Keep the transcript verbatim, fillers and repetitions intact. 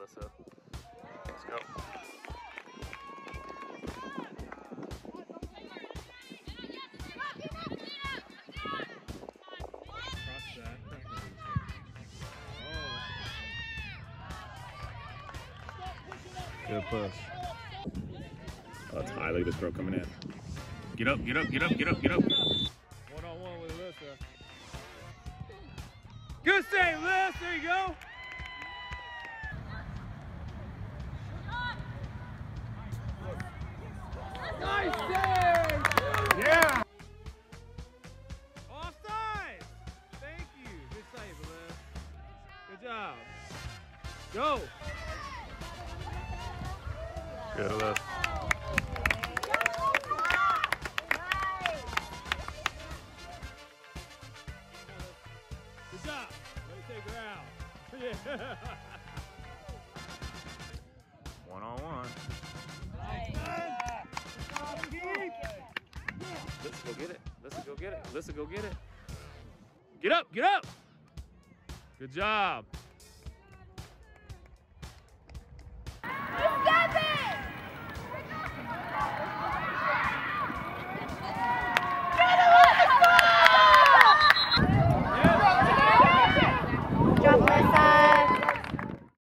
Alyssa. Let's go. Good push. Oh, it's high. Look at this throw coming in. Get up, get up, get up, get up, get up. One on one with Alyssa. Good save, Liz. There you go. Nice save. Yeah. Offside. Thank you. Good save, Liz. Good job. Go. Good, Alyssa. Good job. Let me take her out. Yeah. One on one. Let's go get it. Let's go get it. Let's go get it. Get up, get up. Good job.